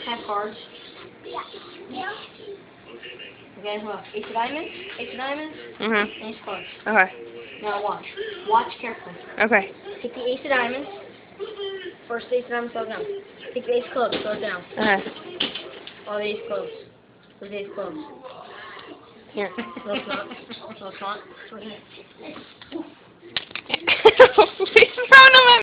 have cards. Okay, well, ace of diamonds, Mhm. ace of cards. Okay. Now watch. Watch carefully. Okay. Take the ace of diamonds. First ace of diamonds, throw it down. Take the ace of clubs, throw it down. Okay. All the ace of clubs. Those ace of clubs. Here. No, it's not. No, it's not. It's right here. Please throw them at